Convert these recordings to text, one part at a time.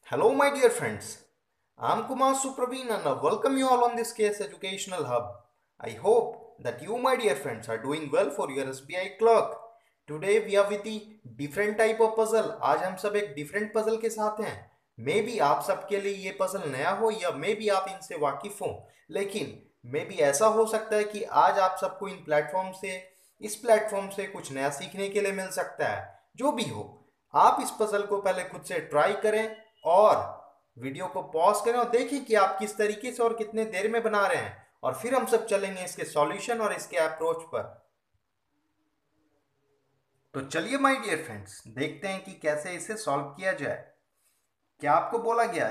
Hello, my dear friends. I'm Kumar Supraveen and I welcome you all on this case educational hub. I hope that you, my dear friends, are doing well for your SBI clerk. Today we are with the different type of puzzle. आज हम सब एक different puzzle के साथ हैं. May be आप सबके लिए ये पजल नया हो या मे बी आप इनसे वाकिफ हो, लेकिन मे बी ऐसा हो सकता है कि आज आप सबको इस प्लेटफॉर्म से कुछ नया सीखने के लिए मिल सकता है. जो भी हो, आप इस पजल को पहले खुद से ट्राई करें और वीडियो को पॉज करें और देखें कि आप किस तरीके से और कितने देर में बना रहे हैं, और फिर हम सब चलेंगे इसके सॉल्यूशन और इसके अप्रोच पर. तो चलिए माय डियर फ्रेंड्स, देखते हैं कि कैसे इसे सॉल्व किया जाए. क्या आपको बोला गया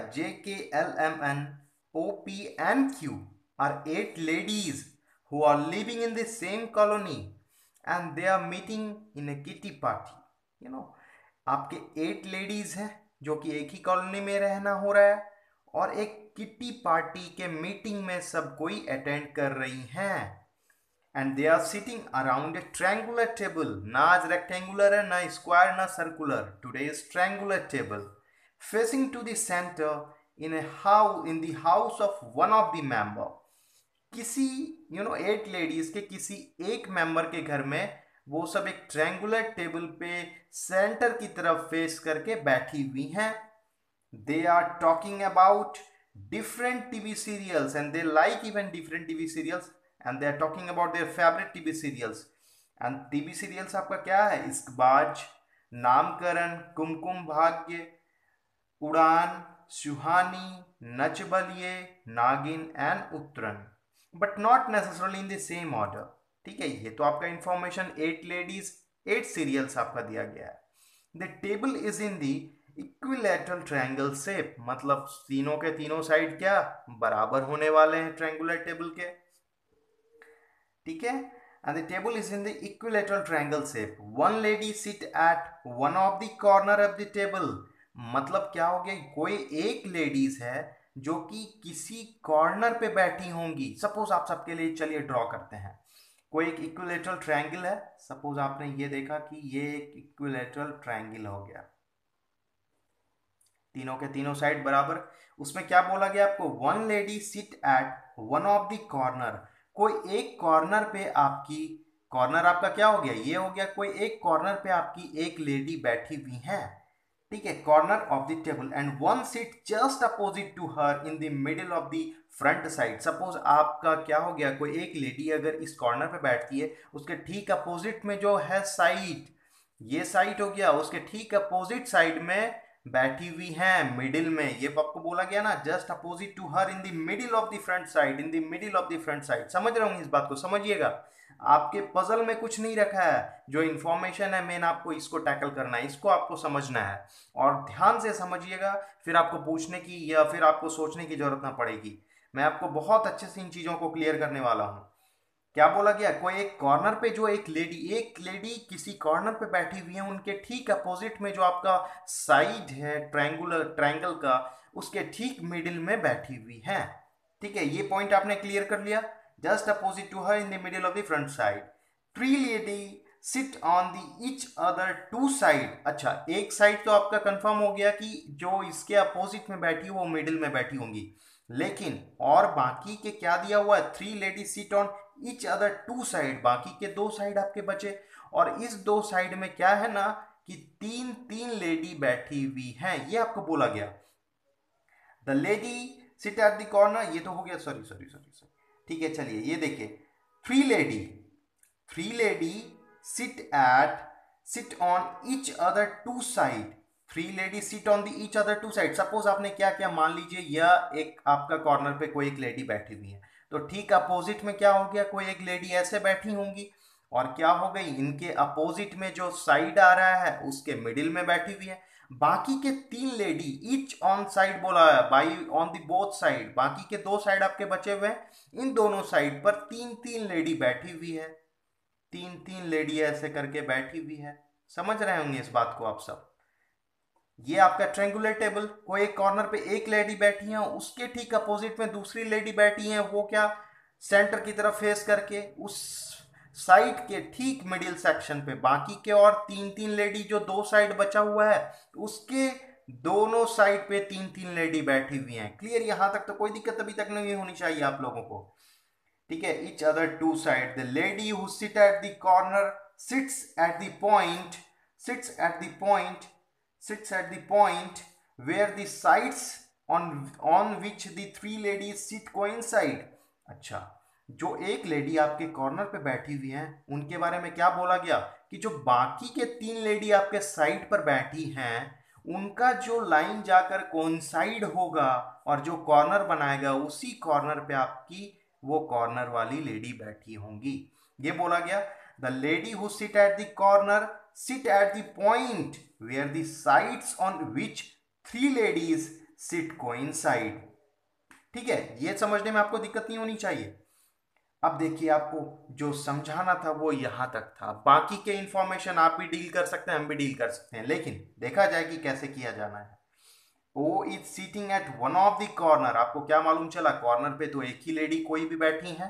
JKLMNOPNQ R 8 ladies who are living in the same colony and they are meeting in a kitty party. You know आपके 8 लेडीज हैं जो कि एक ही कॉलोनी में रहना हो रहा है और एक किटी पार्टी के मीटिंग में सब कोई अटेंड कर रही हैं. And they are sitting around a triangular table. ना आज रेक्टेंगुलर है, ना स्क्वायर, ना circular. Today is triangular table facing to the center in the house of one of the member. किसी 8 लेडीज के किसी एक मेंबर के घर में वो सब एक ट्रायंगुलर टेबल पे सेंटर की तरफ फेस करके बैठी हुई हैं. They are talking about different TV serials and they like even different TV serials and they are talking about their favorite TV serials. and TV serials आपका क्या है? इश्कबाज, नामकरण, कुमकुम भाग्य, उड़ान, सुहानी, Nach Baliye, Naagin and Uttaran. But not necessarily in the same order. ठीक है, ये तो आपका इंफॉर्मेशन 8 लेडीज 8 सीरियल्स आपका दिया गया है. The table is in the equilateral triangle shape, मतलब तीनों के तीनों साइड क्या बराबर होने वाले हैं ट्रायंगुलर टेबल के. ठीक है, and the table is in the equilateral triangle shape. One lady sit at one of the corner of the table. मतलब क्या हो गया, कोई एक लेडीज है जो कि किसी कॉर्नर पे बैठी होंगी. सपोज आप सबके लिए चलिए ड्रॉ करते हैं. कोई एक इक्विलेटरल ट्रायंगल है. सपोज आपने ये देखा कि ये एक इक्विलेटरल ट्रायंगल हो गया, तीनों के तीनों साइड बराबर. उसमें क्या बोला गया आपको? One lady sit at one of the corner. कोई एक कॉर्नर पे आपकी, कॉर्नर आपका क्या हो गया? ये हो गया. कोई एक कॉर्नर पे आपकी एक लेडी बैठी हुई है. ठीक है, corner of the table. And one seat just opposite to her in the middle of the front side. Suppose आपका क्या हो गया, कोई एक लेडी अगर इस कॉर्नर पे बैठती है, उसके ठीक अपोजिट में जो है साइड, ये साइड हो गया, उसके ठीक अपोजिट साइड में बैठी हुई हैं मिडिल में. ये आपको बोला गया ना, just opposite to her in the middle of the front side, in the middle of the front side. समझ रहे होंगे इस बात को? समझिएगा, आपके पजल में कुछ नहीं रखा है. जो इन्फॉर्मेशन है मेन, आपको इसको टैकल करना है, इसको आपको समझना है और ध्यान से समझिएगा. फिर आपको पूछने की या फिर आपको सोचने की जरूरत ना पड़ेगी. मैं आपको बहुत अच्छे से इन चीजों को क्लियर करने वाला हूँ. क्या बोला गया? कोई एक कॉर्नर पे जो एक लेडी किसी कॉर्नर पे बैठी हुई है, उनके ठीक अपोजिट में जो आपका साइड है ट्रायंगल का, उसके ठीक मिडिल में बैठी हुई है. ठीक है, ये पॉइंट आपने क्लियर कर लिया. Just opposite to her in the middle of the front side. Three lady sit on the each other two side. अच्छा, एक साइड तो आपका कंफर्म हो गया कि जो इसके अपोजिट में बैठी वो मिडिल में बैठी होंगी, लेकिन और बाकी के क्या दिया हुआ है? Three lady sit on each other two side. बाकी के दो साइड आपके बचे, और इस दो साइड में क्या है ना कि तीन तीन लेडी बैठी हुई हैं. ये आपको बोला गया. The lady sit at the corner, ये तो हो गया. Sorry sorry sorry sorry. ठीक है, चलिए ये देखिए. Three lady sit on each other two side. Three lady sit on the each other two side. Suppose आपने क्या किया, मान लीजिए यह एक आपका कॉर्नर पे कोई एक लेडी बैठी हुई है, तो ठीक अपोजिट में क्या हो गया, कोई एक लेडी ऐसे बैठी होंगी, और क्या हो गई, इनके अपोजिट में जो साइड आ रहा है उसके मिडिल में बैठी हुई है. बाकी के तीन लेडी ईच ऑन साइड बोला है, by on the both side. बाकी के दो साइड आपके बचे हुए हैं, इन दोनों साइड पर तीन तीन लेडी बैठी हुई है. तीन तीन लेडी ऐसे करके बैठी हुई है. समझ रहे होंगे इस बात को आप सब? ये आपका ट्रायंगुलर टेबल. कोई एक कॉर्नर पे एक लेडी बैठी है, उसके ठीक अपोजिट में दूसरी लेडी बैठी है. वो क्या, सेंटर की तरफ फेस करके उस साइड के ठीक मिडिल सेक्शन पे. बाकी के और तीन तीन लेडी जो दो साइड बचा हुआ है उसके दोनों साइड पे तीन तीन लेडी बैठी हुई हैं। क्लियर? यहां तक तो कोई दिक्कत अभी तक नहीं होनी चाहिए आप लोगों को। ठीक है, each other two side, the lady who sit at the corner sits at the point sits at the point sits at the point where the sides on which the three ladies sit coincide। अच्छा, जो एक lady आपके corner पे बैठी हुई हैं उनके बारे में क्या बोला गया कि जो बाकी के तीन लेडी आपके साइड पर बैठी हैं उनका जो लाइन जाकर कोइंसाइड होगा और जो कॉर्नर बनाएगा उसी कॉर्नर पे आपकी वो कॉर्नर वाली लेडी बैठी होंगी। ये बोला गया the lady who sit at the corner sit at the point where the sides on which three ladies sit coincide. ठीक है, ये समझने में आपको दिक्कत नहीं होनी चाहिए। अब देखिए, आपको जो समझाना था वो यहां तक था, बाकी के इंफॉर्मेशन आप भी डील कर सकते हैं, हम भी डील कर सकते हैं, लेकिन देखा जाए कि कैसे किया जाना है। O is sitting at one of the corner. आपको क्या मालूम चला? कॉर्नर पे तो एक ही लेडी कोई भी बैठी है।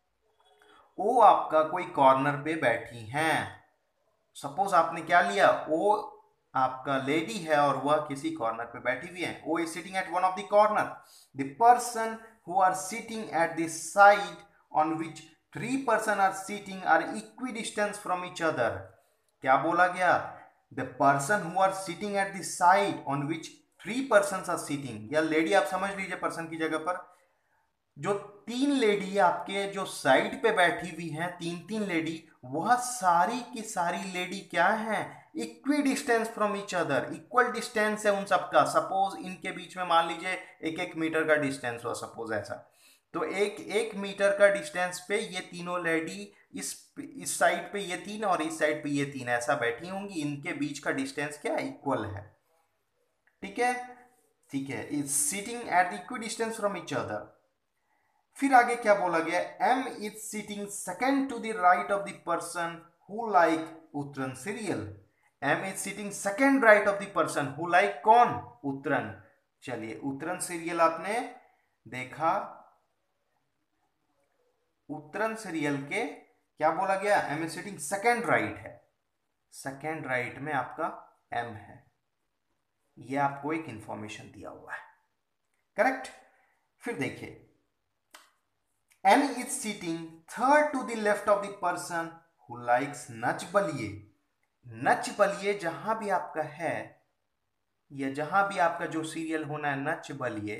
ओ आपका कोई कॉर्नर पे बैठी हैं। सपोज आपने क्या लिया, ओ आपका लेडी है और वह किसी कॉर्नर पे बैठी हुई है। O is sitting at one of the corner. The person who are sitting at the side on which three person are sitting are equidistance from each other. क्या बोला गया? The person who are sitting at the side on which three person are sitting, या lady आप समझ लीजिए person की जगह पर। जो तीन लेडी आपके जो साइड पे बैठी हुई हैं, तीन तीन लेडी, वह सारी की सारी लेडी क्या हैं? Equidistance from each other, equal distance है उन सबका। सपोज इनके बीच में मान लीजिए एक एक मीटर का डिस्टेंस हुआ, सपोज ऐसा, तो एक एक मीटर का डिस्टेंस पे ये तीनों लेडी इस साइड पे ये तीन और इस साइड पे ये तीन ऐसा बैठी होंगी। इनके बीच का डिस्टेंस क्या इक्वल है। ठीक है, ठीक है, is sitting at the equidistance from each other. फिर आगे क्या बोला गया? M is sitting second to the right of the person who like Uttaran serial. M is sitting second right of the person who like कौन? उत्तरन। चलिए, उत्तरन serial आपने देखा। उत्तरन serial के क्या बोला गया? M is sitting second right है, सेकेंड राइट में आपका एम है। यह आपको एक इंफॉर्मेशन दिया हुआ है, करेक्ट। फिर देखिए, N is sitting third to the left of the person who likes Nach Baliye. Nach Baliye जहां भी आपका है, या जहां भी आपका जो सीरियल होना है नच बलिए,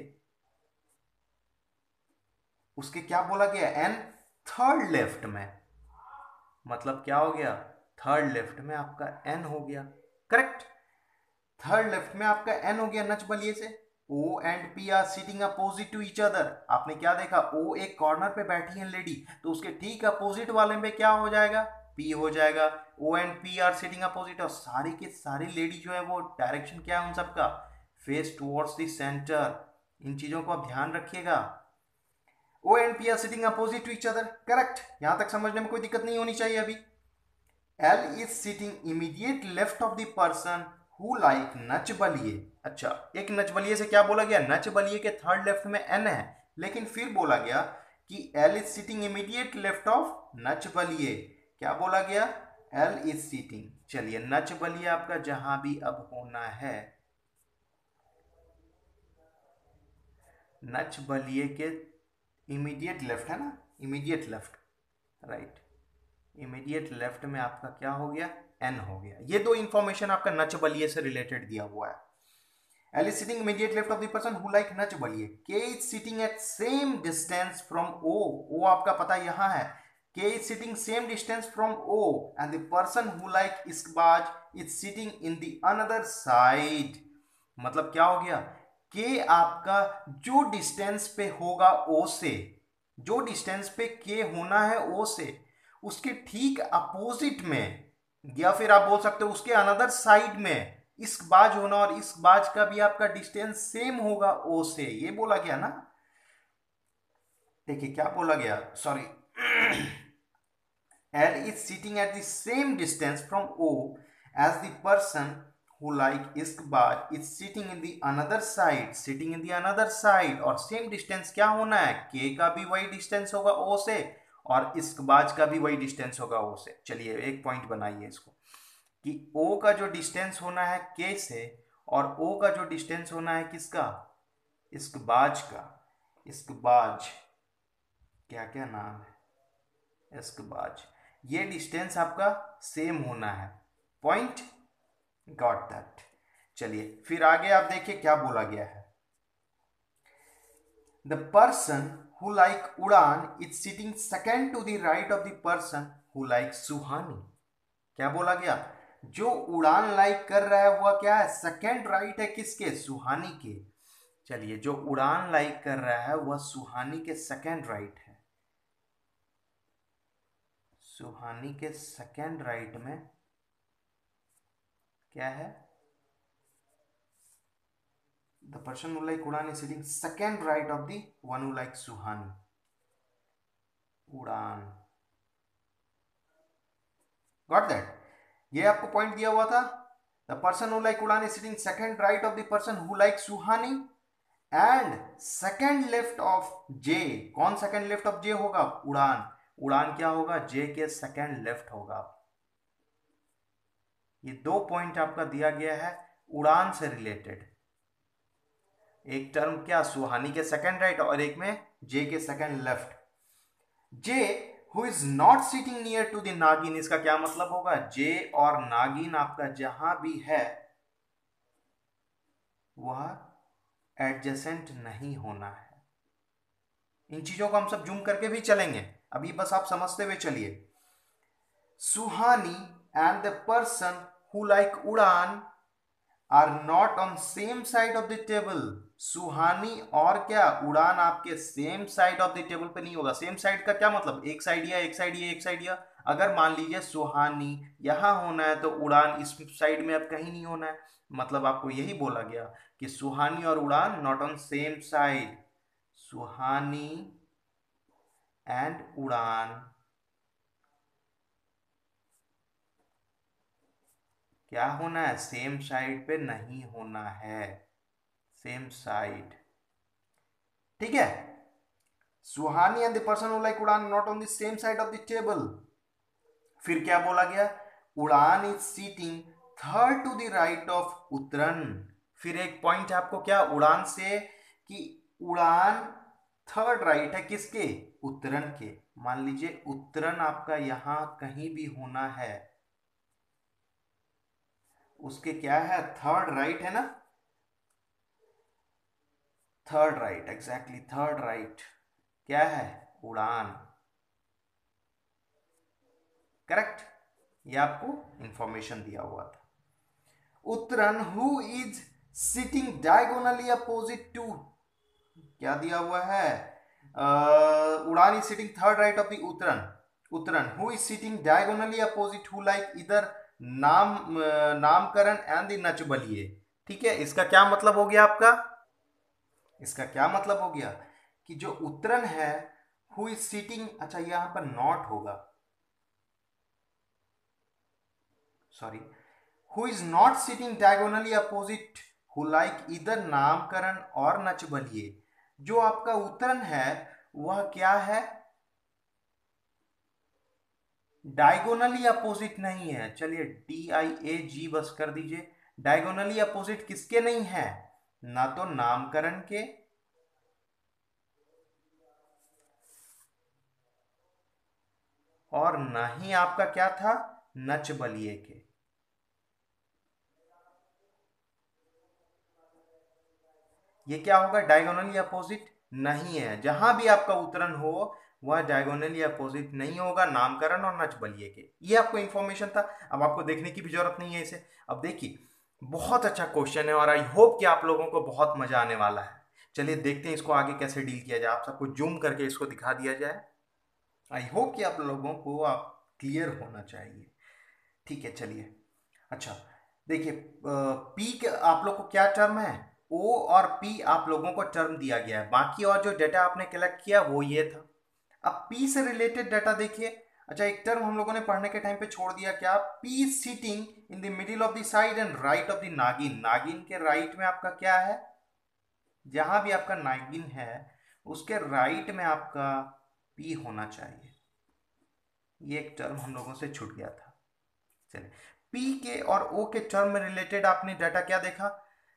उसके क्या बोला गया? एन थर्ड लेफ्ट में। मतलब क्या हो गया? थर्ड लेफ्ट में आपका एन हो गया, करेक्ट। थर्ड लेफ्ट में आपका एन हो गया नच बलिए से। O and P are sitting opposite to each other. आपने क्या देखा? O एक कॉर्नर पे बैठी है लेडी, तो उसके ठीक अपोजिट वाले में क्या हो जाएगा? P हो जाएगा। O and P are sitting opposite, और सारी की सारी लेडी जो है वो डायरेक्शन क्या है उन सबका? Face towards the centre. इन चीजों को आप ध्यान रखिएगा। O and P are sitting opposite to each other, correct. यहां तक समझने में कोई दिक्कत नहीं होनी चाहिए अभी। L is sitting immediate left of the person who like Nach Baliye. अच्छा, एक नच बलिए से क्या बोला गया? नच बलिए के थर्ड लेफ्ट में एन है, लेकिन फिर बोला गया कि L is sitting immediate left of Nach Baliye. क्या बोला गया? L is sitting. चलिए, नच बलिए आपका जहां भी अब होना है, नच बलिए के इमीडिएट लेफ्ट है ना, immediate left, right, immediate left में आपका क्या हो गया? एन हो गया। ये दो इंफॉर्मेशन आपका नच बलिए से रिलेटेड दिया हुआ है। L is sitting immediate left of the person who like Nach Baliye. K is sitting at same distance from O। O आपका पता यहां है। K is sitting same distance from O and the person who like Ishqbaaz is sitting in the another side। मतलब क्या हो गया? K आपका जो डिस्टेंस पे होगा O से, जो डिस्टेंस पे K होना है O से, उसके ठीक अपोजिट में, या फिर आप बोल सकते हो उसके अनदर साइड में इस बाज होना, और इस बाज का भी आपका डिस्टेंस सेम होगा ओ से। ये बोला गया ना। देखिए क्या बोला गया, sorry, L is sitting at the same distance from O as the person who like Ishqbaaz is sitting in the another side, sitting in the another side, और सेम डिस्टेंस क्या होना है? K का भी वही डिस्टेंस होगा O से, और इस्कबाज का भी वही डिस्टेंस होगा O से। चलिए एक पॉइंट बनाइए इसको, कि O का जो डिस्टेंस होना है K से, और ओ का जो डिस्टेंस होना है किसका, इस्कबाज का, इस्कबाज, क्या क्या नाम है, इस्कबाज, ये डिस्टेंस आपका सेम होना है। Point got that. चलिए फिर आगे आप देखिए क्या बोला गया है। The person who like Udaan is sitting second to the right of the person who like Suhani. क्या बोला गया, जो उड़ान लाइक कर रहा है वह क्या है, सेकेंड राइट है किसके, सुहानी के। चलिए जो उड़ान लाइक कर रहा है वह सुहानी के सेकेंड राइट है, सुहानी के सेकेंड राइट में क्या है, the person who like Udaan is sitting second right of the one who like Suhani. Udaan, got that, ये आपको पॉइंट दिया हुआ था। The person who like Udaan is sitting second right of the person who like Suhani and second left of J. कौन second left of जे होगा, उड़ान, उड़ान क्या होगा, जे के सेकेंड लेफ्ट होगा। ये दो पॉइंट आपका दिया गया है उड़ान से रिलेटेड, एक टर्म क्या, सुहानी के सेकेंड राइट और एक में जे के second left. J who is not sitting near to the Naagin, इसका क्या मतलब होगा, जे और नागिन आपका जहां भी है वह एडजेसेंट नहीं होना है। इन चीजों को हम सब जूम करके भी चलेंगे, अभी बस आप समझते हुए चलिए। Suhani and the person who like Udaan are not on same side of the table. Suhani और क्या, उड़ान आपके same side of the table पे नहीं होगा। सेम साइड का क्या मतलब, एक साइड या एक साइड या एक साइड या, अगर मान लीजिए सुहानी यहां होना है तो उड़ान इस साइड में अब कहीं नहीं होना है, मतलब आपको यही बोला गया कि सुहानी और Udaan not on same side. Suhani and Udaan क्या होना है, सेम साइड पे नहीं होना है, सेम साइड, ठीक है। Suhani and the person who like Udaan not on the same side of the table. फिर क्या बोला गया, Udaan is sitting third to the right of Uttaran. फिर एक पॉइंट है आपको क्या, उड़ान से, कि उड़ान थर्ड राइट है किसके, उतरन के। मान लीजिए उतरन आपका यहां कहीं भी होना है, उसके क्या है, थर्ड राइट है ना, third right, exactly third right क्या है, उड़ान, करेक्ट। ये आपको इंफॉर्मेशन दिया हुआ था। Uttaran who is sitting diagonally opposite to, क्या दिया हुआ है, Udaan is sitting third right of the Uttaran. Uttaran who is sitting diagonally opposite who like इधर नाम नामकरण एंड द नचबलिए। ठीक है, इसका क्या मतलब हो गया आपका, इसका क्या मतलब हो गया कि जो उतरन है, हु इज सिटिंग, अच्छा यहां पर नॉट होगा, sorry, who is not sitting diagonally opposite who like इधर नामकरण और नचबलिए। जो आपका उतरन है वह क्या है, डायगोनली अपोजिट नहीं है। चलिए DIAG बस कर दीजिए। डायगोनली अपोजिट किसके नहीं है, ना तो नामकरण के और ना ही आपका क्या था, नच बलिए के। ये क्या होगा, डायगोनली अपोजिट नहीं है। जहां भी आपका उतरण हो वह डायगोनली अपोजिट नहीं होगा नामकरण और नच बलिए के। ये आपको इंफॉर्मेशन था, अब आपको देखने की भी जरूरत नहीं है इसे। अब देखिए बहुत अच्छा क्वेश्चन है और आई होप कि आप लोगों को बहुत मजा आने वाला है। चलिए देखते हैं इसको आगे कैसे डील किया जाए, आप सबको जूम करके इसको दिखा दिया जाए। आई होप कि आप लोगों को आप क्लियर होना चाहिए। ठीक है चलिए, अच्छा देखिए, पी के आप लोग को क्या टर्म है, ओ और पी आप लोगों को टर्म दिया गया है, बाकी और जो डेटा आपने कलेक्ट किया वो ये था। अब पी से रिलेटेड डाटा देखिए। अच्छा एक टर्म हम लोगों ने पढ़ने के टाइम पे छोड़ दिया, क्या, P sitting in the middle of the side and right of the Naagin. Naagin के राइट में आपका क्या है, जहां भी आपका नागिन है उसके राइट में आपका पी होना चाहिए। ये एक टर्म हम लोगों से छूट गया था। चलिए, पी के और ओ के टर्म में रिलेटेड आपने डाटा क्या देखा,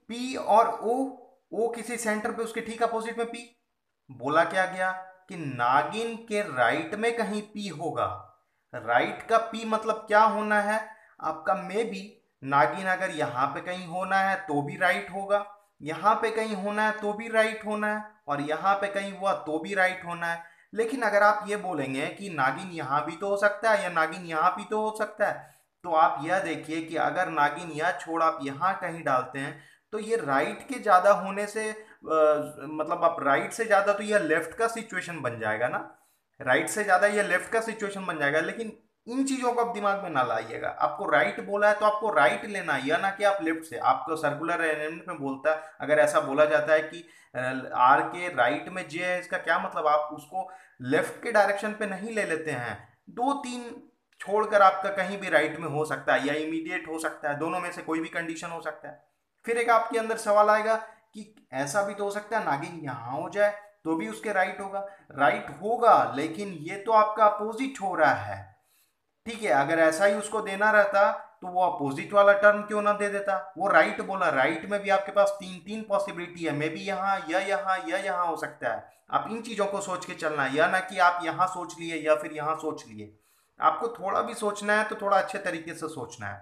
पी और ओ, ओ किसी सेंटर पे उसके ठीक अपोजिट में पी। बोला क्या गया कि नागिन के राइट में कहीं पी होगा। राइट का पी मतलब क्या होना है आपका, मे बी नागिन अगर यहां पे कहीं होना है तो भी राइट होगा, यहां पे कहीं होना है तो भी राइट होना है, और यहां पे कहीं हुआ तो भी राइट होना है। लेकिन अगर आप ये बोलेंगे कि नागिन यहां भी तो हो सकता है या नागिन यहां भी तो हो सकता है, तो आप यह देखिए कि अगर नागिन यह छोड़ आप यहां कहीं डालते हैं तो ये राइट के ज्यादा होने से मतलब आप राइट से ज्यादा तो यह लेफ्ट का सिचुएशन बन जाएगा ना, राइट से ज्यादा यह लेफ्ट का सिचुएशन बन जाएगा। लेकिन इन चीजों को आप दिमाग में ना लाइएगा, आपको राइट बोला है तो आपको राइट लेना है, यह ना कि आप लेफ्ट से। आपको सर्कुलर अरेंजमेंट में बोलता है, अगर ऐसा बोला जाता है कि आर के राइट में जे है, इसका क्या मतलब, आप उसको लेफ्ट के डायरेक्शन पे नहीं ले लेते हैं, दो तीन छोड़कर आपका कहीं भी राइट में हो सकता है या इमीडिएट हो सकता है, दोनों में से कोई भी कंडीशन हो सकता है। फिर एक आपके अंदर सवाल आएगा कि ऐसा भी तो हो सकता है नागिन यहां हो जाए तो भी उसके राइट होगा। राइट होगा, लेकिन ये तो आपका अपोजिट हो रहा है। ठीक है, अगर ऐसा ही उसको देना रहता तो वो अपोजिट वाला टर्म क्यों ना दे देता। वो राइट बोला, राइट में भी आपके पास तीन तीन पॉसिबिलिटी है, मे बी यहाँ या यहाँ या यहाँ हो सकता है। आप इन चीजों को सोच के चलना है, या ना कि आप यहाँ सोच लिए या फिर यहाँ सोच लिए। आपको थोड़ा भी सोचना है तो थोड़ा अच्छे तरीके से सोचना है।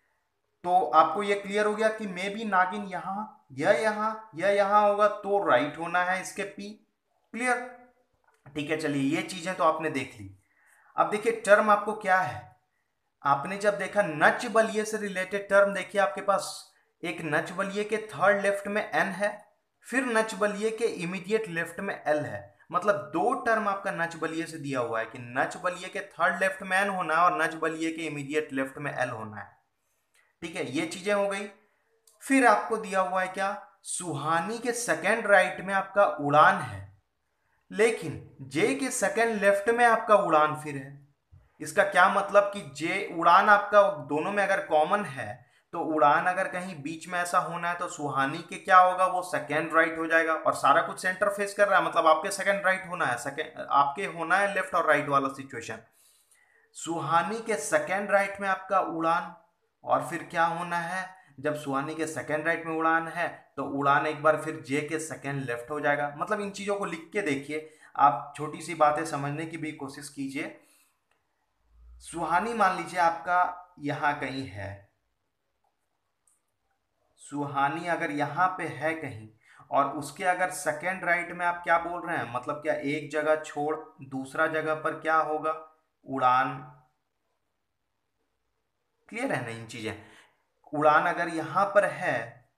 तो आपको ये क्लियर हो गया कि मे बी नागिन यहाँ या यहाँ होगा तो राइट होना है इसके पी। क्लियर? ठीक है, चलिए ये चीजें तो आपने देख ली। अब देखिए टर्म आपको क्या है, आपने जब देखा नच बलिए से रिलेटेड टर्म, देखिए आपके पास एक नच बलिए के थर्ड लेफ्ट में एन है, फिर नच बलिए के इमीडिएट लेफ्ट में एल है। मतलब दो टर्म आपका नच बलिए से दिया हुआ है कि नच बलिए के थर्ड लेफ्ट में एन होना है और नच बलिए के इमीडिएट लेफ्ट में एल होना है। ठीक है, ये चीजें हो गई। फिर आपको दिया हुआ है क्या, सुहानी के सेकेंड राइट में आपका उड़ान है, लेकिन जे के सेकेंड लेफ्ट में आपका उड़ान फिर है। इसका क्या मतलब कि जे उड़ान आपका दोनों में अगर कॉमन है तो उड़ान अगर कहीं बीच में ऐसा होना है तो सुहानी के क्या होगा, वो सेकेंड राइट हो जाएगा। और सारा कुछ सेंटर फेस कर रहा है, मतलब आपके सेकेंड राइट होना है, सेकेंड आपके होना है लेफ्ट और राइट वाला सिचुएशन। सुहानी के सेकेंड राइट में आपका उड़ान, और फिर क्या होना है, जब सुहानी के सेकेंड राइट में उड़ान है तो उड़ान एक बार फिर जे के सेकेंड लेफ्ट हो जाएगा। मतलब इन चीजों को लिख के देखिए, आप छोटी सी बातें समझने की भी कोशिश कीजिए। सुहानी मान लीजिए आपका यहां कहीं है, सुहानी अगर यहां पे है कहीं और उसके अगर सेकेंड राइट में आप क्या बोल रहे हैं, मतलब क्या एक जगह छोड़ दूसरा जगह पर क्या होगा, उड़ान। क्लियर है ना इन चीजें? उड़ान अगर यहां पर है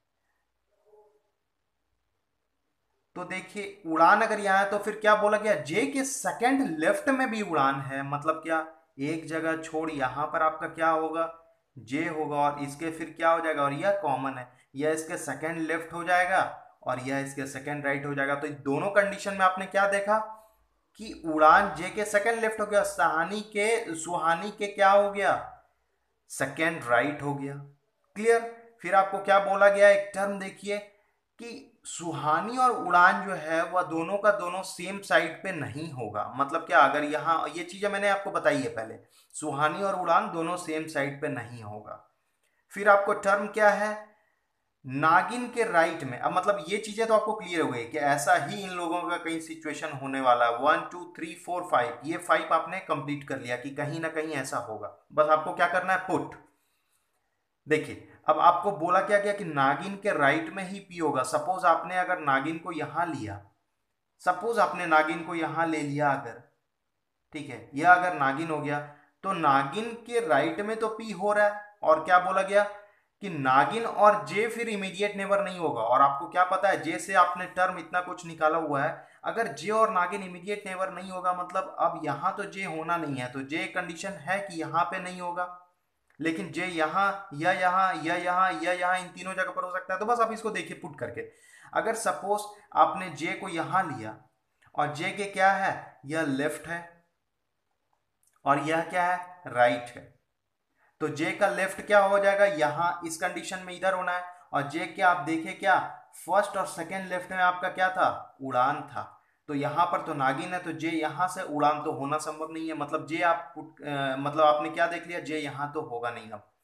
तो देखिए उड़ान अगर यहां है तो फिर क्या बोला गया, जे के सेकंड लेफ्ट में भी उड़ान है, मतलब क्या एक जगह छोड़ यहां पर आपका क्या होगा, जे होगा, और इसके फिर क्या हो जाएगा, और यह कॉमन है, यह इसके सेकंड लेफ्ट हो जाएगा और यह इसके सेकंड राइट हो जाएगा। तो इन दोनों कंडीशन में आपने क्या देखा कि उड़ान जे के सेकंड लेफ्ट हो गया, सुहानी के क्या हो गया, सेकेंड राइट हो गया। क्लियर? फिर आपको क्या बोला गया, एक टर्म देखिए कि सुहानी और उड़ान जो है वह दोनों का दोनों सेम साइड पे नहीं होगा। मतलब क्या, अगर यहाँ ये चीजें मैंने आपको बताई है पहले, सुहानी और उड़ान दोनों सेम साइड पे नहीं होगा। फिर आपको टर्म क्या है, नागिन के राइट में। अब मतलब ये चीजें तो आपको क्लियर हो गई कि ऐसा ही इन लोगों का कहीं सिचुएशन होने वाला है, 1 2 3 4 5, ये 5 आपने कंप्लीट कर लिया कि कहीं ना कहीं ऐसा होगा। बस आपको क्या करना है, पुट। देखिए अब आपको बोला क्या गया कि नागिन के राइट में ही पी होगा। सपोज आपने अगर नागिन को यहां लिया, सपोज आपने नागिन को यहां ले लिया अगर, ठीक है, यह अगर नागिन हो गया तो नागिन के राइट में तो पी हो रहा है, और क्या बोला गया कि नागिन और जे फिर इमीडिएट नेबर नहीं होगा। और आपको क्या पता है, जे से आपने टर्म इतना कुछ निकाला हुआ है, अगर जे और नागिन इमीडिएट नेबर नहीं होगा मतलब अब यहां तो जे होना नहीं है, तो जे कंडीशन है कि यहां पे नहीं होगा, लेकिन जे यहाँ या यहाँ या यहाँ या यहाँ इन तीनों जगह पर हो सकता है। तो बस आप इसको देखिए पुट करके, अगर सपोज आपने जे को यहां लिया और जे के क्या है, यह लेफ्ट है और यह क्या है, राइट है, तो जे का लेफ्ट क्या हो जाएगा, यहां इस कंडीशन में इधर होना है। और जे के आप देखें क्या, फर्स्ट और सेकेंड लेफ्ट में आपका क्या था, उड़ान था, तो यहां पर तो नागिन है, तो जे यहां से उड़ान तो होना संभव नहीं है। मतलब जे आप मतलब आपने क्या देख लिया, जे यहां तो होगा नहीं। अब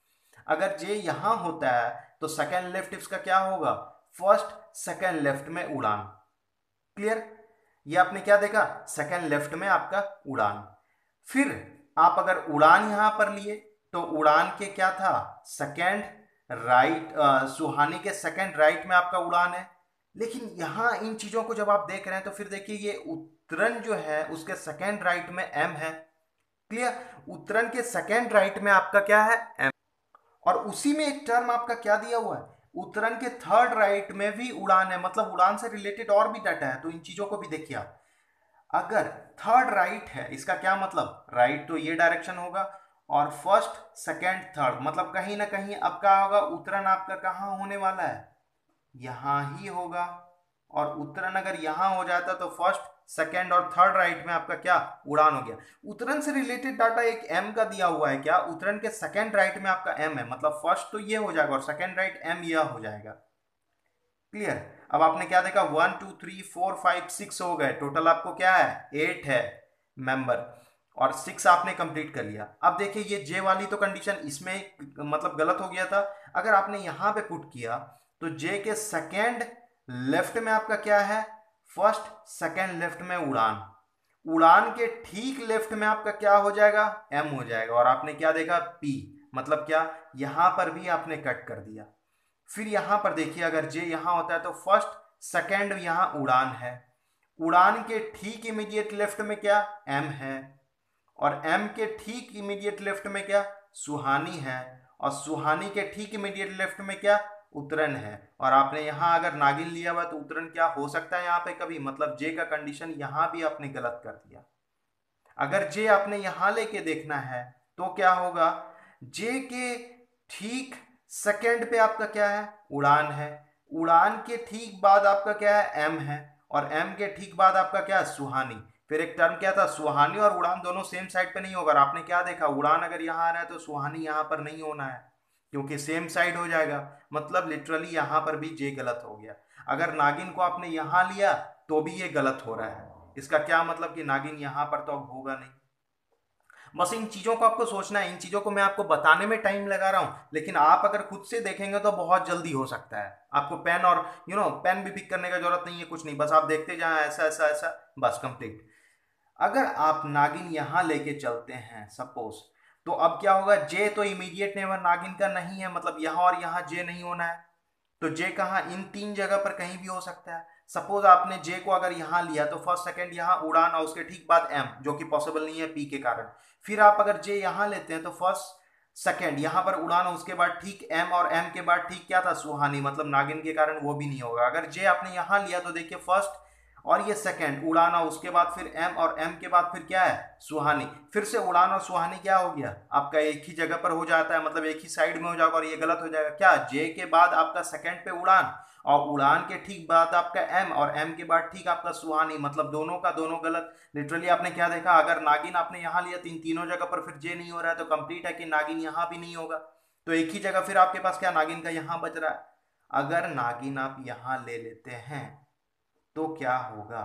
अगर जे यहां होता है तो सेकेंड लेफ्ट इसका क्या होगा, फर्स्ट सेकेंड लेफ्ट में उड़ान। क्लियर, ये आपने क्या देखा, सेकेंड लेफ्ट में आपका उड़ान। फिर आप अगर उड़ान यहां पर लिए तो उड़ान के क्या था, सेकेंड राइट, सुहानी के सेकेंड राइट में आपका उड़ान है। लेकिन यहां इन चीजों को जब आप देख रहे हैं तो फिर देखिए ये उत्तरन जो है उसके सेकेंड राइट में एम है। क्लियर, उत्तरन के सेकेंड राइट में आपका क्या है, एम। और उसी में एक टर्म आपका क्या दिया हुआ है, उत्तरन के थर्ड राइट में भी उड़ान है, मतलब उड़ान से रिलेटेड और भी डाटा है। तो इन चीजों को भी देखिए आप, अगर थर्ड राइट है इसका क्या मतलब, राइट तो ये डायरेक्शन होगा और फर्स्ट सेकेंड थर्ड, मतलब कहीं ना कहीं अब क्या होगा, उत्तरन आपका कहां होने वाला है, यहां ही होगा। और उत्तरन अगर यहां हो जाता तो फर्स्ट सेकेंड और थर्ड राइट में आपका क्या, उड़ान हो गया। उत्तरन से रिलेटेड डाटा एक एम का दिया हुआ है, क्या उत्तरन के सेकेंड राइट में आपका एम है, मतलब फर्स्ट तो ये हो जाएगा और सेकेंड राइट एम यह हो जाएगा। क्लियर, अब आपने क्या देखा, 1 2 3 4 5 6 हो गए, टोटल आपको क्या है, 8 है मेंबर, और 6 आपने कंप्लीट कर लिया। अब देखिए ये जे वाली तो कंडीशन इसमें मतलब गलत हो गया था। अगर आपने यहां पे पुट किया तो जे के सेकेंड लेफ्ट में आपका क्या है, फर्स्ट सेकेंड लेफ्ट में उड़ान, उड़ान के ठीक लेफ्ट में आपका क्या हो जाएगा, एम हो जाएगा। और आपने क्या देखा, पी, मतलब क्या, यहां पर भी आपने कट कर दिया। फिर यहां पर देखिए अगर जे यहां होता है तो फर्स्ट सेकेंड यहां उड़ान है, उड़ान के ठीक इमीडिएट लेफ्ट में क्या, एम है, और एम के ठीक इमीडिएट लेफ्ट में क्या, सुहानी है, और सुहानी के ठीक इमीडिएट लेफ्ट में क्या, उत्तरन है। और आपने यहां अगर नागिन लिया हुआ तो उत्तरन क्या हो सकता है यहाँ पे कभी, मतलब जे का कंडीशन यहां भी आपने गलत कर दिया। अगर जे आपने यहां लेके देखना है तो क्या होगा, जे के ठीक सेकेंड पे आपका क्या है, उड़ान है, उड़ान के ठीक बाद आपका क्या है, एम है, और एम के ठीक बाद आपका क्या है, सुहानी। फिर एक टर्म क्या था, सुहानी और उड़ान दोनों सेम साइड पे नहीं होगा। आपने क्या देखा, उड़ान अगर यहाँ आ रहा है तो सुहानी यहाँ पर नहीं होना है क्योंकि सेम साइड हो जाएगा, मतलब लिटरली यहाँ पर भी जे गलत हो गया। अगर नागिन को आपने यहाँ लिया तो भी ये गलत हो रहा है, इसका क्या मतलब कि नागिन यहाँ पर तो अब होगा नहीं। बस इन चीजों को आपको सोचना है, इन चीजों को मैं आपको बताने में टाइम लगा रहा हूं, लेकिन आप अगर खुद से देखेंगे तो बहुत जल्दी हो सकता है। आपको पेन और पेन भी पिक करने का जरूरत नहीं है, कुछ नहीं, बस आप देखते जाएं ऐसा ऐसा ऐसा, बस कंप्लीट। अगर आप नागिन यहां लेके चलते हैं सपोज, तो अब क्या होगा, जे तो इमीडिएट नेबर नागिन का नहीं है, मतलब यहां और यहां जे नहीं होना है, तो जे कहा, इन तीन जगह पर कहीं भी हो सकता है। सपोज आपने जे को अगर यहां लिया तो फर्स्ट सेकंड यहां उड़ान और उसके ठीक बाद एम, जो कि पॉसिबल नहीं है पी के कारण। फिर आप अगर जे यहां लेते हैं तो फर्स्ट सेकंड यहां पर उड़ान और उसके बाद ठीक एम, और एम के बाद ठीक क्या था, सुहानी, मतलब नागिन के कारण वो भी नहीं होगा। अगर जे आपने यहां लिया तो देखिए फर्स्ट और ये सेकंड उड़ान और उसके बाद फिर एम, और एम के बाद फिर क्या है, सुहानी। फिर से उड़ान और सुहानी क्या हो गया, आपका एक ही जगह पर हो जाता है, मतलब एक ही साइड में हो जाएगा, और ये गलत हो जाएगा। क्या, जे के बाद आपका सेकंड पे उड़ान और उड़ान के ठीक बाद आपका एम, और एम के बाद ठीक आपका सुहानी, मतलब दोनों का दोनों गलत। लिटरली आपने क्या देखा, अगर नागिन आपने यहाँ लिया तो इन तीनों जगह पर फिर जे नहीं हो रहा है, तो कंप्लीट है कि नागिन यहाँ भी नहीं होगा। तो एक ही जगह फिर आपके पास क्या, नागिन का यहाँ बच रहा है। अगर नागिन आप यहाँ ले लेते हैं तो क्या होगा,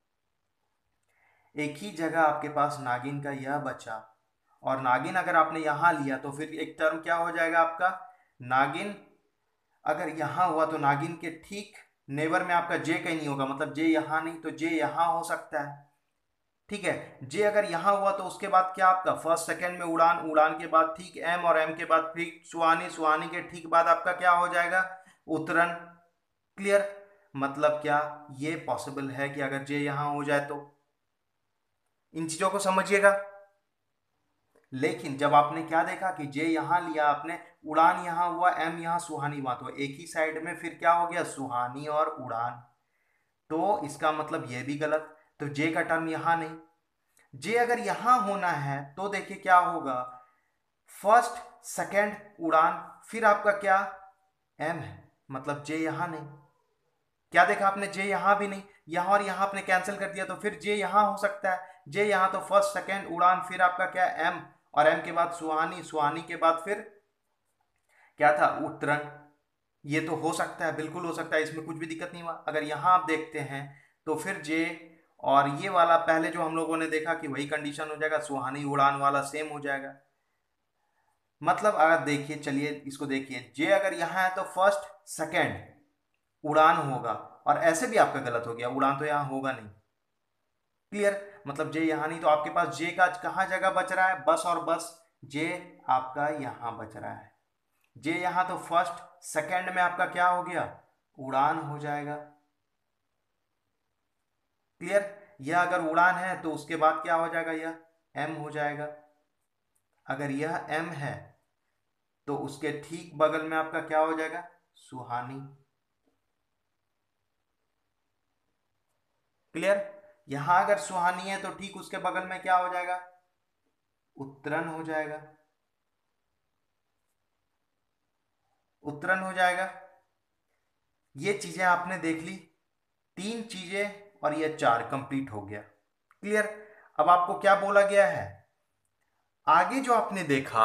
एक ही जगह आपके पास नागिन का यह बचा, और नागिन अगर आपने यहां लिया तो फिर एक टर्म क्या हो जाएगा आपका, नागिन अगर यहां हुआ तो नागिन के ठीक नेबर में आपका जे कहीं नहीं होगा, मतलब जे यहां नहीं तो जे यहां हो सकता है। ठीक है, जे अगर यहां हुआ तो उसके बाद क्या आपका, फर्स्ट सेकंड में उड़ान, उड़ान के बाद ठीक एम, और एम के बाद ठीक सुहानी, सुहानी के ठीक बाद आपका क्या हो जाएगा, उत्तरन। क्लियर, मतलब क्या, ये पॉसिबल है कि अगर जे यहां हो जाए तो, इन चीजों को समझिएगा। लेकिन जब आपने क्या देखा कि जे यहां लिया आपने, उड़ान यहां हुआ, एम यहां, सुहानी हुआ, तो एक ही साइड में फिर क्या हो गया, सुहानी और उड़ान, तो इसका मतलब ये भी गलत। तो जे का टर्म यहां नहीं, जे अगर यहां होना है तो देखिए क्या होगा, फर्स्ट सेकंड उड़ान, फिर आपका क्या, एम है, मतलब जे यहां नहीं। क्या देखा आपने, जे यहां भी नहीं, यहां और यहां आपने कैंसिल कर दिया, तो फिर जे यहां हो सकता है, जे यहां तो फर्स्ट सेकंड उड़ान, फिर आपका क्या, एम, और एम के बाद सुहानी, सुहानी के बाद फिर क्या था, उत्तरन। ये तो हो सकता है, बिल्कुल हो सकता है, इसमें कुछ भी दिक्कत नहीं हुआ। अगर यहां आप देखते हैं तो फिर जे और ये वाला पहले जो हम लोगों ने देखा कि वही कंडीशन हो जाएगा, सुहानी उड़ान वाला सेम हो जाएगा। मतलब अगर देखिए, चलिए इसको देखिए, जे अगर यहाँ है तो फर्स्ट सेकंड उड़ान होगा, और ऐसे भी आपका गलत हो गया, उड़ान तो यहाँ होगा नहीं। क्लियर, मतलब जे यहाँ नहीं, तो आपके पास जे का कहाँ जगह बच रहा है, बस और बस, जे आपका यहाँ बच रहा है। जे यहाँ तो फर्स्ट सेकंड में आपका क्या हो गया, उड़ान हो जाएगा। क्लियर, यह अगर उड़ान है तो उसके बाद क्या हो जाएगा, यह एम हो जाएगा। अगर यह एम है तो उसके ठीक बगल में आपका क्या हो जाएगा, सुहानी। क्लियर, यहां अगर सुहानी है तो ठीक उसके बगल में क्या हो जाएगा, उत्तरन हो जाएगा। उत्तरन हो जाएगा। ये चीजें आपने देख ली, तीन चीजें, और ये चार कंप्लीट हो गया। क्लियर, अब आपको क्या बोला गया है, आगे जो आपने देखा,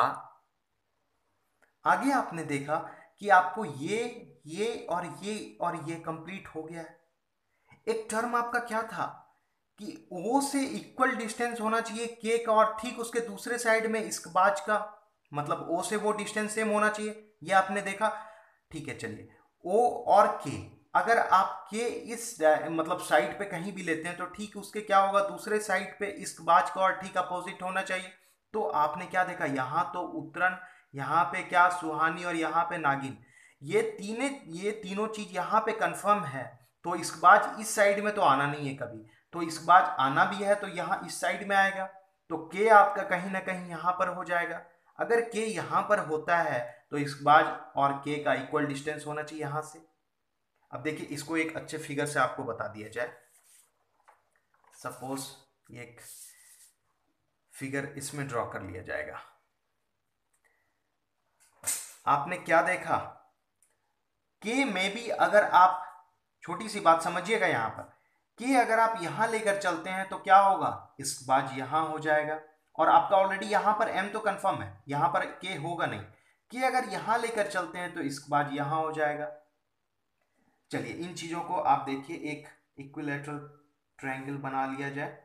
आगे आपने देखा कि आपको ये और ये कंप्लीट हो गया है। एक टर्म आपका क्या था कि ओ से इक्वल डिस्टेंस होना चाहिए के का, और ठीक उसके दूसरे साइड में इस्कबाज का, मतलब ओ से वो डिस्टेंस सेम होना चाहिए, ये आपने देखा। ठीक है, चलिए, ओ और के, अगर आप के इस मतलब साइड पे कहीं भी लेते हैं तो ठीक उसके क्या होगा, दूसरे साइड पे इस्कबाज का और ठीक अपोजिट होना चाहिए। तो आपने क्या देखा, यहाँ तो उत्तरन, यहाँ पे क्या सुहानी, और यहाँ पे नागिन, ये तीनों चीज यहाँ पे कंफर्म है। तो इस्कबाज इस साइड में तो आना नहीं है कभी, तो इस्कबाज आना भी है तो यहाँ इस साइड में आएगा, तो के आपका कहीं ना कहीं यहाँ पर हो जाएगा। अगर के यहाँ पर होता है तो इस्कबाज और के का इक्वल डिस्टेंस होना चाहिए यहाँ से। अब देखिए, इसको एक अच्छे फिगर से आपको बता दिया जाए। सपोज ये एक फिगर इसमें ड्रॉ कर लिया जाएगा। आपने क्या देखा कि मे बी, अगर आप, छोटी सी बात समझिएगा यहाँ पर, कि अगर आप यहां लेकर चलते हैं तो क्या होगा, इस्कबाज यहां हो जाएगा, और आपका ऑलरेडी यहां पर एम तो कंफर्म है, यहां पर के होगा नहीं, कि अगर यहां लेकर चलते हैं तो इस्कबाज यहां हो जाएगा। चलिए, इन चीजों को आप देखिए, एक इक्विलैटरल ट्रायंगल बना लिया जाए।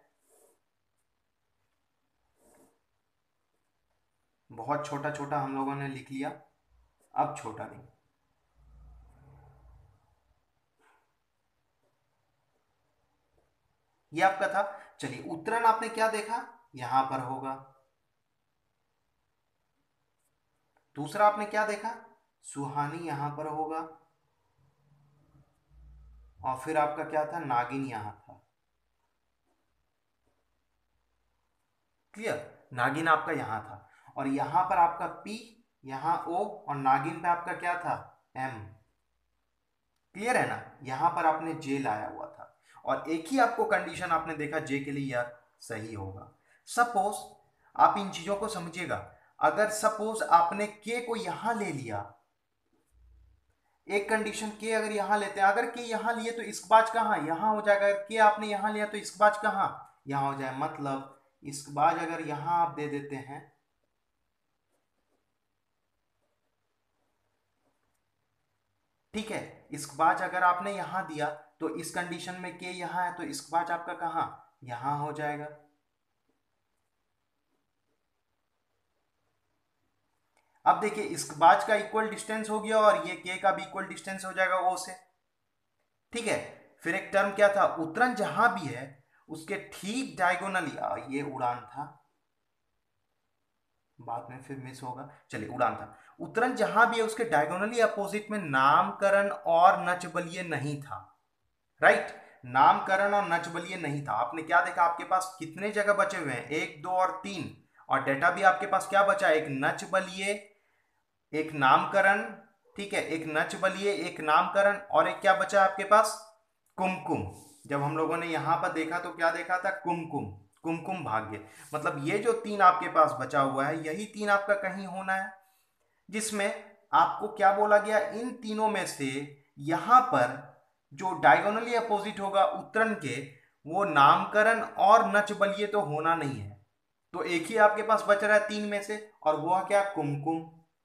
बहुत छोटा छोटा हम लोगों ने लिख लिया, अब छोटा नहीं। ये आपका था। चलिए, उत्तरन आपने क्या देखा, यहां पर होगा। दूसरा आपने क्या देखा, सुहानी यहां पर होगा, और फिर आपका क्या था, नागिन यहां था। क्लियर, नागिन आपका यहां था, और यहां पर आपका पी, यहां ओ, और नागिन पे आपका क्या था, एम। क्लियर है ना, यहां पर आपने जे लाया हुआ था, और एक ही आपको कंडीशन आपने देखा जे के लिए, यार सही होगा। सपोज, आप इन चीजों को समझिएगा, अगर सपोज आपने के को यहां ले लिया, एक कंडीशन के अगर यहां लेते हैं, अगर के यहां लिए तो इस्कबाज कहां, यहां हो जाएगा। अगर के आपने यहां लिया तो इस्कबाज कहां, यहां हो जाए, मतलब इस्कबाज अगर यहां आप दे देते हैं, ठीक है, इस्कबाज अगर आपने यहां दिया तो इस कंडीशन में के यहां है तो इस्कबाज आपका कहां, यहां हो जाएगा। अब देखिए, इस्कबाज का इक्वल डिस्टेंस हो गया, और ये के का भी इक्वल डिस्टेंस हो जाएगा ओ से। ठीक है, फिर एक टर्म क्या था, उत्तरन जहां भी है उसके ठीक डायगोनली, ये उड़ान था, बाद में फिर मिस होगा, चलिए उड़ान था। उत्तरन जहां भी है उसके डायगोनली अपोजिट में नामकरण और नचबलिए नहीं था। राइट, नामकरण और नचबलिए नहीं था। आपने क्या देखा, आपके पास कितने जगह बचे हुए हैं, एक, दो और तीन, और डेटा भी आपके पास क्या बचा, एक नचबलिए, एक नामकरण। ठीक है, एक नचबलिए, एक नामकरण, और एक क्या बचा आपके पास, कुमकुम। जब हम लोगों ने यहां पर देखा तो क्या देखा था, कुमकुम, कुमकुम भाग्य। मतलब ये जो तीन आपके पास बचा हुआ है, यही तीन आपका कहीं होना है, जिसमें आपको क्या बोला गया, इन तीनों में से यहां पर जो डायगोनली अपोजिट होगा उत्तरन के, वो नामकरण और नचबलिए तो होना नहीं है, तो एक ही आपके पास बच रहा है तीन में से, और वो क्या, कुमकुम।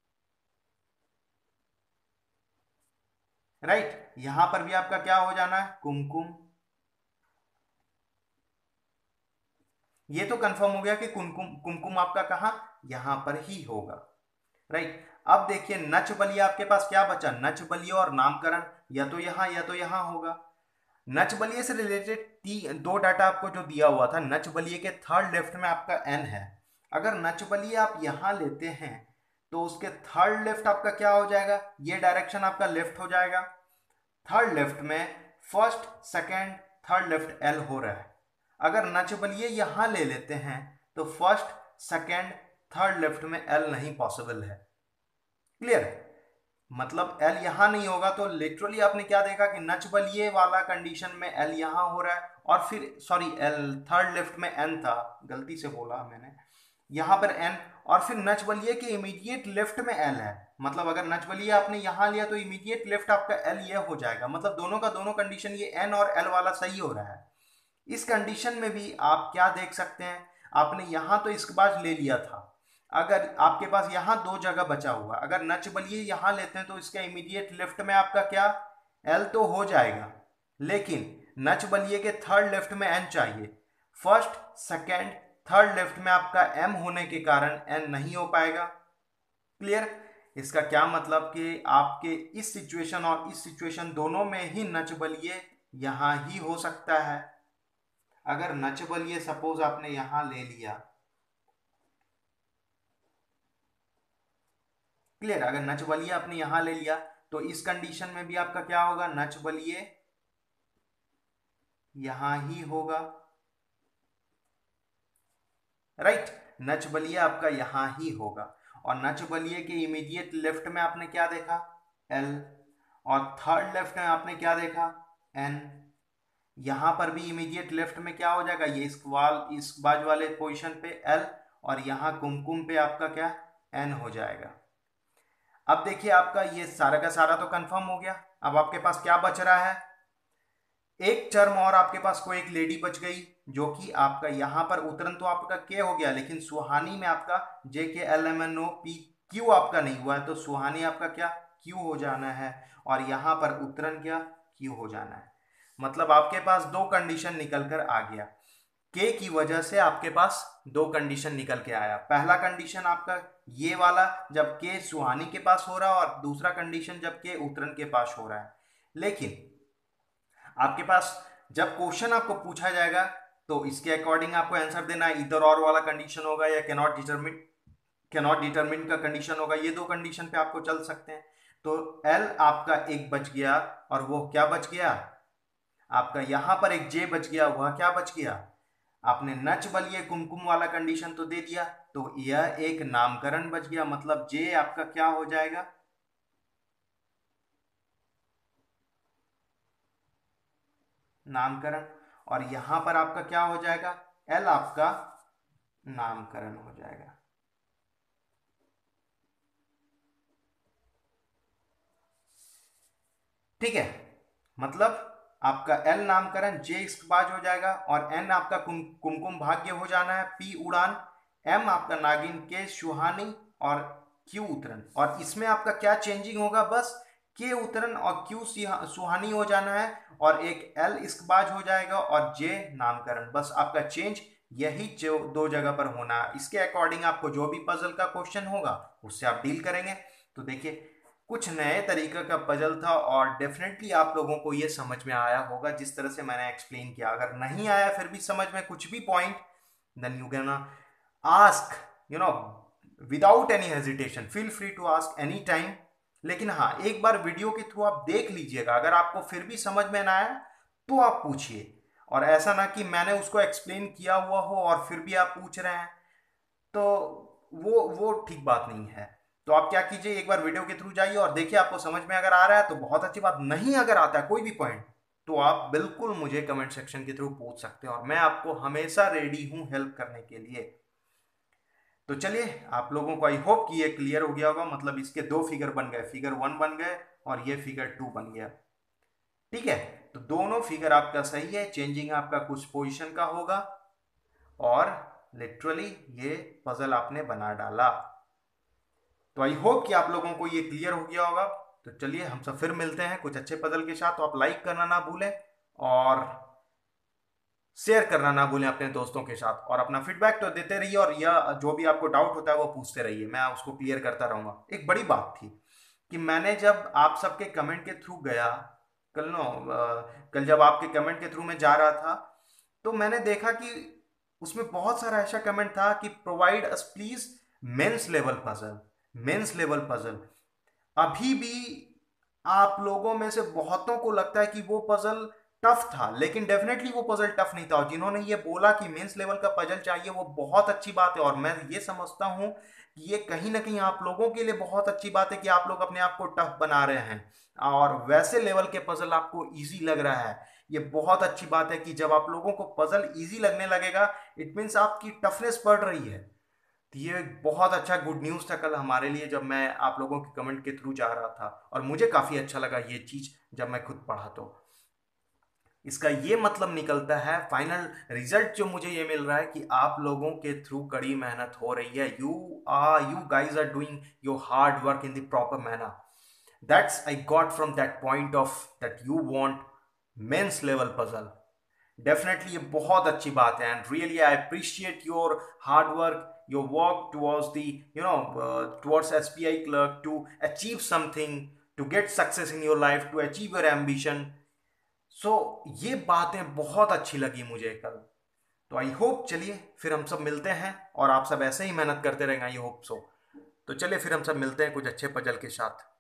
राइट, यहां पर भी आपका क्या हो जाना है, कुमकुम। ये तो कंफर्म हो गया कि कुमकुम, कुमकुम आपका कहां, यहां पर ही होगा। राइट। अब देखिए नच बलिए आपके पास क्या बचा, नच बलिए और नामकरण, या तो यहाँ होगा। नच बलिए से रिलेटेड दो डाटा आपको जो दिया हुआ था, नच बलिए के थर्ड लेफ्ट में आपका एन है। अगर नच बलिए आप यहां लेते हैं तो उसके थर्ड लेफ्ट आपका क्या हो जाएगा, ये डायरेक्शन आपका लेफ्ट हो जाएगा। थर्ड लेफ्ट में first second third left L हो रहा है। अगर नच बलिए यहां ले लेते हैं तो फर्स्ट सेकेंड थर्ड लेफ्ट में एल नहीं पॉसिबल है। क्लियर, मतलब एल यहां नहीं होगा तो लिटरली आपने क्या देखा कि नच बलिए वाला कंडीशन में एल यहां हो रहा है, और फिर सॉरी एल थर्ड लेफ्ट में एन था, गलती से बोला मैंने, यहां पर एन, और फिर नच बलिए के इमीडिएट लेफ्ट में एल है। मतलब अगर नच बलिए आपने यहां लिया तो इमीडिएट लेफ्ट आपका एल ये हो जाएगा। मतलब दोनों का दोनों कंडीशन ये एन और एल वाला सही हो रहा है। इस कंडीशन में भी आप क्या देख सकते हैं, आपने यहां तो इस्कबाज ले लिया था, अगर आपके पास यहां दो जगह बचा हुआ, अगर नच बलिए यहां लेते हैं तो इसका इमीडिएट लेफ्ट में आपका क्या एल तो हो जाएगा, लेकिन नच बलिए के थर्ड लेफ्ट में एन चाहिए। फर्स्ट सेकेंड थर्ड लेफ्ट में आपका एम होने के कारण एन नहीं हो पाएगा। क्लियर, इसका क्या मतलब कि आपके इस सिचुएशन और इस सिचुएशन दोनों में ही नच बलिए यहां ही हो सकता है। अगर नच बलिए सपोज आपने यहां ले लिया, क्लियर, अगर नच बलिए आपने यहां ले लिया तो इस कंडीशन में भी आपका क्या होगा, नच बलिए यहां ही होगा। राइट, नच बलिए आपका यहां ही होगा, और नच बलिए के इमीडिएट लेफ्ट में आपने क्या देखा, एल, और थर्ड लेफ्ट में आपने क्या देखा, एन। यहां पर भी इमीडिएट लेफ्ट में क्या हो जाएगा, ये इस बाजू वाले पोजीशन पे एल, और यहां कुमकुम पे आपका क्या एन हो जाएगा। अब देखिए आपका ये सारा का सारा तो कंफर्म हो गया। अब आपके पास क्या बच रहा है, एक टर्म और आपके पास कोई एक लेडी बच गई, जो कि आपका यहां पर उतरन तो आपका के हो गया, लेकिन सुहानी में आपका जे के L M N O P Q आपका नहीं हुआ है, तो सुहानी आपका क्या क्यू हो जाना है, और यहां पर उतरन क्या क्यू हो जाना है। मतलब आपके पास दो कंडीशन निकल कर आ गया, के की वजह से आपके पास दो कंडीशन निकल के आया। पहला कंडीशन आपका ये वाला जब के सुहानी के पास हो रहा है, और दूसरा कंडीशन जब के उतरन के पास हो रहा है। लेकिन आपके पास जब क्वेश्चन आपको पूछा जाएगा तो इसके अकॉर्डिंग आपको आंसर देना है, इधर और वाला कंडीशन होगा या कैनॉट डिटरमिन का कंडीशन होगा, ये दो कंडीशन पे आपको चल सकते हैं। तो एल आपका एक बच गया, और वो क्या बच गया आपका, यहां पर एक जे बच गया, वह क्या बच गया, आपने नच बलिए कुमकुम वाला कंडीशन तो दे दिया, तो यह एक नामकरण बच गया। मतलब जे आपका क्या हो जाएगा, नामकरण, और यहां पर आपका क्या हो जाएगा, एल आपका नामकरण हो जाएगा। ठीक है, मतलब आपका एल नामकरण, जे इस्कबाज हो जाएगा, और एन आपका कुमकुम भाग्य हो जाना है, पी उड़ान, एम आपका नागिन, के सुहानी, और क्यू उतरन। और इसमें आपका क्या चेंजिंग होगा, बस के उतरन और क्यू सुहानी हो जाना है, और एक एल इस्कबाज हो जाएगा, और जे नामकरण। बस आपका चेंज यही जो दो जगह पर होना है। इसके अकॉर्डिंग आपको जो भी पजल का क्वेश्चन होगा उससे आप डील करेंगे। तो देखिए कुछ नए तरीके का पजल था, और डेफिनेटली आप लोगों को ये समझ में आया होगा जिस तरह से मैंने एक्सप्लेन किया। अगर नहीं आया फिर भी समझ में कुछ भी point, then you can ask, you know, without any hesitation, feel free to ask any time. लेकिन हाँ, एक बार वीडियो के थ्रू आप देख लीजिएगा, अगर आपको फिर भी समझ में ना आया तो आप पूछिए, और ऐसा ना कि मैंने उसको एक्सप्लेन किया हुआ हो और फिर भी आप पूछ रहे हैं, तो वो ठीक बात नहीं है। तो आप क्या कीजिए, एक बार वीडियो के थ्रू जाइए और देखिए, आपको समझ में अगर आ रहा है तो बहुत अच्छी बात, नहीं अगर आता है कोई भी पॉइंट तो आप बिल्कुल मुझे कमेंट सेक्शन के थ्रू पूछ सकते हैं, और मैं आपको हमेशा रेडी हूं हेल्प करने के लिए। तो चलिए, आप लोगों को आई होप कि ये क्लियर हो गया होगा। मतलब इसके दो फिगर बन गए, फिगर 1 बन गए और ये फिगर 2 बन गया। ठीक है, तो दोनों फिगर आपका सही है, चेंजिंग आपका कुछ पोजीशन का होगा, और लिटरली ये पजल आपने बना डाला। तो आई होप कि आप लोगों को ये क्लियर हो गया होगा। तो चलिए, हम सब फिर मिलते हैं कुछ अच्छे पजल के साथ। तो आप लाइक करना ना भूलें, और शेयर करना ना भूलें अपने दोस्तों के साथ, और अपना फीडबैक तो देते रहिए, और यह जो भी आपको डाउट होता है वो पूछते रहिए, मैं उसको क्लियर करता रहूँगा। एक बड़ी बात थी कि मैंने जब आप सबके कमेंट के थ्रू गया, कल जब आपके कमेंट के थ्रू मैं जा रहा था, तो मैंने देखा कि उसमें बहुत सारा ऐसा कमेंट था कि provide us please mains level puzzle, mains level puzzle. अभी भी आप लोगों में से बहुतों को लगता है कि वो पजल टफ था, लेकिन डेफिनेटली वो पजल टफ नहीं था। और जिन्होंने ये बोला कि मेंस लेवल का पजल चाहिए, वो बहुत अच्छी बात है, और मैं ये समझता हूँ कि ये कहीं ना कहीं आप लोगों के लिए बहुत अच्छी बात है कि आप लोग अपने आप को टफ बना रहे हैं, और वैसे लेवल के पजल आपको इजी लग रहा है। ये बहुत अच्छी बात है कि जब आप लोगों को पजल इजी लगने लगेगा, इट मीन्स आपकी टफनेस बढ़ रही है। तो ये एक बहुत अच्छा गुड न्यूज़ था कल हमारे लिए, जब मैं आप लोगों के कमेंट के थ्रू जा रहा था, और मुझे काफ़ी अच्छा लगा ये चीज़ जब मैं खुद पढ़ा। तो इसका ये मतलब निकलता है, फाइनल रिजल्ट जो मुझे ये मिल रहा है कि आप लोगों के थ्रू कड़ी मेहनत हो रही है। You guys are doing your hard work in the proper manner. That's I got from that point of that you want mains level puzzle. Definitely ये बहुत अच्छी बात है, and really I appreciate your hard work, your work towards the towards SPI clerk to achieve something, to get success in your life, to achieve your ambition. So ये बातें बहुत अच्छी लगी मुझे कल। तो आई होप, चलिए फिर हम सब मिलते हैं, और आप सब ऐसे ही मेहनत करते रहेंगे, आई होप सो। तो चलिए फिर हम सब मिलते हैं कुछ अच्छे पजल के साथ।